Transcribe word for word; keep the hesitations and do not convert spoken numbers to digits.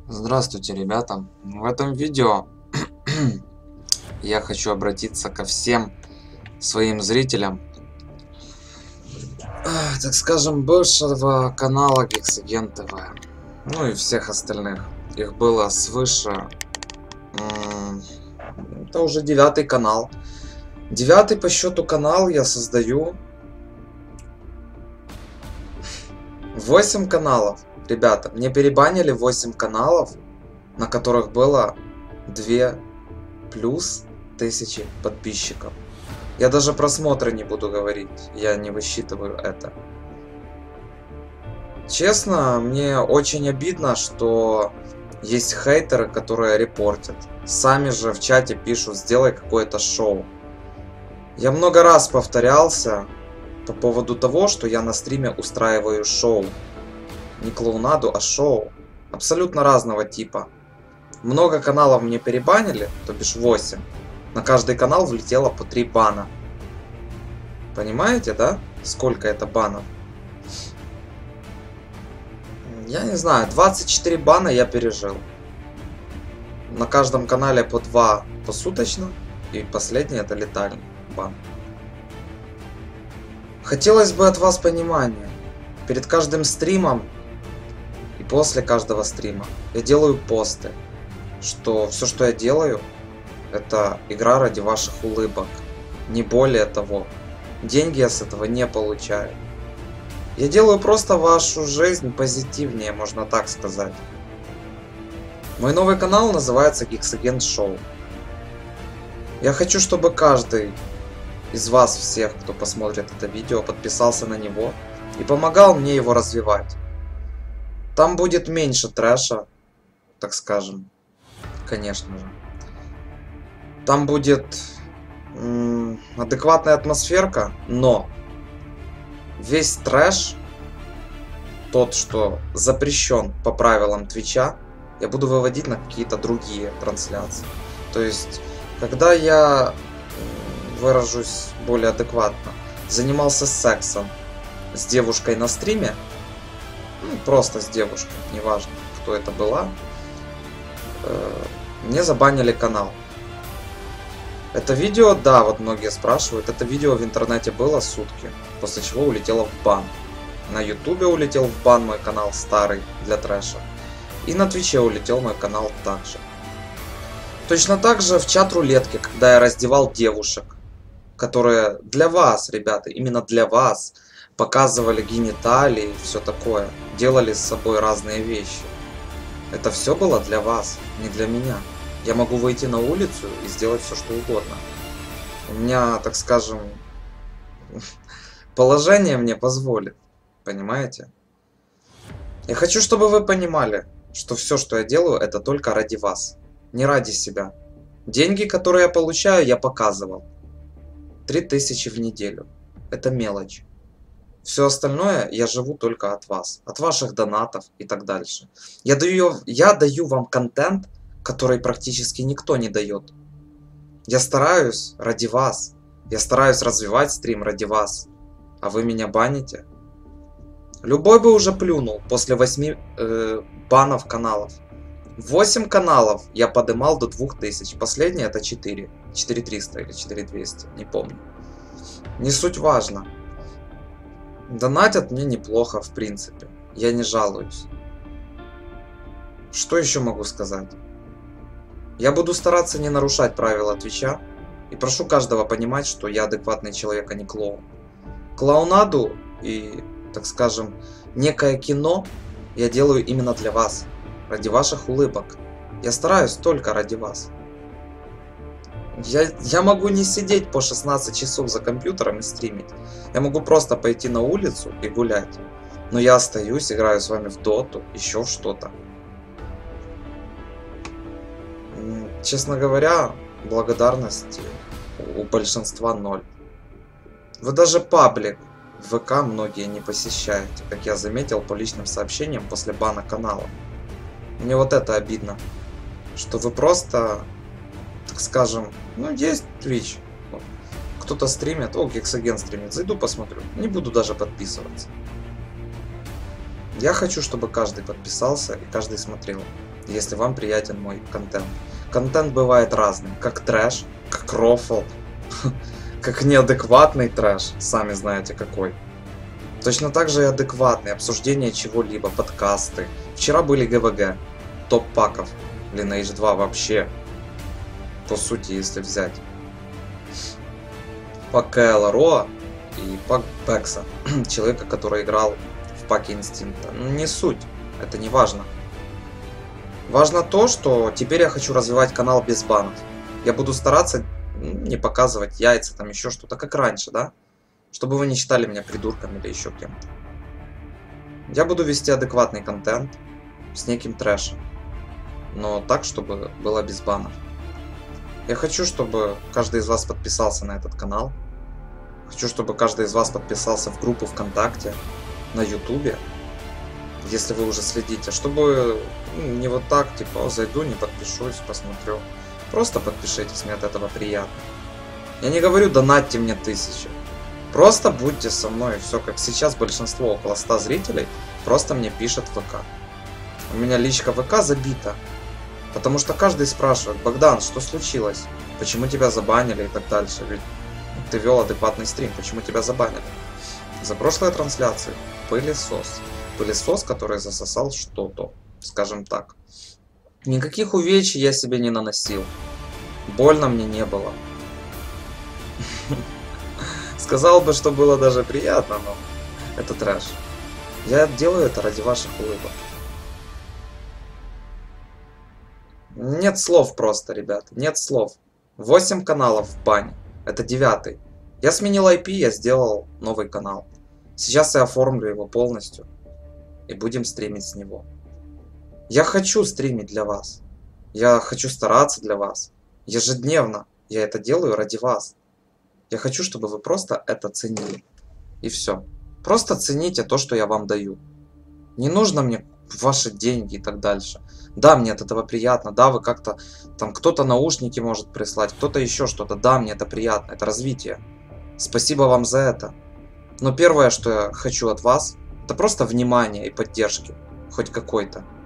Здравствуйте, ребята! В этом видео я хочу обратиться ко всем своим зрителям, ах, так скажем, бывшего канала Гексаген ТВ, ну и всех остальных. Их было свыше... Это уже девятый канал. Девятый по счету канал я создаю. восемь каналов. Ребята, мне перебанили восемь каналов, на которых было две плюс тысячи подписчиков. Я даже просмотры не буду говорить, я не высчитываю это. Честно, мне очень обидно, что есть хейтеры, которые репортят. Сами же в чате пишут: сделай какое-то шоу. Я много раз повторялся по поводу того, что я на стриме устраиваю шоу. Не клоунаду, а шоу. Абсолютно разного типа. Много каналов мне перебанили, то бишь восемь. На каждый канал влетело по три бана. Понимаете, да? Сколько это банов? Я не знаю, двадцать четыре бана я пережил. На каждом канале по два посуточно. И последний это летальный бан. Хотелось бы от вас понимания. Перед каждым стримом и после каждого стрима я делаю посты, что все, что я делаю, это игра ради ваших улыбок. Не более того. Деньги я с этого не получаю. Я делаю просто вашу жизнь позитивнее, можно так сказать. Мой новый канал называется Гексаген Show. Я хочу, чтобы каждый из вас всех, кто посмотрит это видео, подписался на него и помогал мне его развивать. Там будет меньше трэша, так скажем, конечно же. Там будет м, адекватная атмосферка, но весь трэш, тот, что запрещен по правилам Твича, я буду выводить на какие-то другие трансляции. То есть, когда я, выражусь более адекватно, занимался сексом с девушкой на стриме, ну, просто с девушкой, неважно, кто это была, э, мне забанили канал. Это видео, да, вот многие спрашивают, это видео в интернете было сутки, после чего улетело в бан. На ютубе улетел в бан мой канал старый для трэша. И на твиче улетел мой канал также. Точно так же в чат рулетки, когда я раздевал девушек, которые для вас, ребята, именно для вас, показывали гениталии и все такое, делали с собой разные вещи. Это все было для вас, не для меня. Я могу выйти на улицу и сделать все, что угодно. У меня, так скажем, положение мне позволит. Понимаете? Я хочу, чтобы вы понимали, что все, что я делаю, это только ради вас. Не ради себя. Деньги, которые я получаю, я показывал. три тысячи в неделю. Это мелочь. Все остальное я живу только от вас. От ваших донатов и так дальше. Я даю, я даю вам контент, который практически никто не дает. Я стараюсь ради вас. Я стараюсь развивать стрим ради вас. А вы меня баните? Любой бы уже плюнул после восьми э, банов каналов. восемь каналов я подымал до двух тысяч. Последний это четыре. четыре триста или четыре двести. Не помню. Не суть важно. Донатят мне неплохо, в принципе. Я не жалуюсь. Что еще могу сказать? Я буду стараться не нарушать правила Твича. И прошу каждого понимать, что я адекватный человек, а не клоун. Клоунаду и, так скажем, некое кино я делаю именно для вас. Ради ваших улыбок. Я стараюсь только ради вас. Я, я могу не сидеть по шестнадцать часов за компьютером и стримить. Я могу просто пойти на улицу и гулять. Но я остаюсь, играю с вами в доту, еще в что-то. Честно говоря, благодарности у большинства ноль. Вы даже паблик в ВК многие не посещаете, как я заметил по личным сообщениям после бана канала. Мне вот это обидно, что вы просто, так скажем, ну есть Twitch, кто-то стримит, о, Гексаген стримит, зайду посмотрю, не буду даже подписываться. Я хочу, чтобы каждый подписался и каждый смотрел. если вам приятен мой контент. Контент бывает разным, как трэш, как рофл, как неадекватный трэш, сами знаете какой. Точно так же и адекватные обсуждения чего-либо, подкасты. Вчера были ГВГ, топ паков, Lineage два вообще, по сути, если взять. Пак Каэла Роа и пак Бекса, человека, который играл в паке Инстинкта. Ну, не суть, это не важно. Важно то, что теперь я хочу развивать канал без банов. Я буду стараться не показывать яйца, там еще что-то, как раньше, да? Чтобы вы не считали меня придурком или еще кем-то. Я буду вести адекватный контент с неким трэшем. Но так, чтобы было без банов. Я хочу, чтобы каждый из вас подписался на этот канал. Хочу, чтобы каждый из вас подписался в группу ВКонтакте, на Ютубе, если вы уже следите. Чтобы ну, не вот так, типа, зайду, не подпишусь, посмотрю. Просто подпишитесь, мне от этого приятно. Я не говорю, донатьте мне тысячи. Просто будьте со мной, и все как сейчас, большинство, около ста зрителей, просто мне пишет в ВК. У меня личка ВК забита. Потому что каждый спрашивает: Богдан, что случилось? Почему тебя забанили и так дальше? Ведь ты вел адекватный стрим, почему тебя забанили? За прошлые трансляции пылесос. Пылесос, который засосал что-то, скажем так. Никаких увечий я себе не наносил. Больно мне не было. Сказал бы, что было даже приятно, но это трэш. Я делаю это ради ваших улыбок. Нет слов просто, ребята, нет слов. восемь каналов в бане, это девятый. Я сменил ай пи, я сделал новый канал. Сейчас я оформлю его полностью. И будем стримить с него. Я хочу стримить для вас. Я хочу стараться для вас. Ежедневно я это делаю ради вас. Я хочу, чтобы вы просто это ценили. И все. Просто цените то, что я вам даю. Не нужно мне ваши деньги и так дальше. Да, мне от этого приятно. Да, вы как-то там кто-то наушники может прислать, кто-то еще что-то. Да, мне это приятно. Это развитие. Спасибо вам за это. Но первое, что я хочу от вас, это просто внимание и поддержки. Хоть какой-то.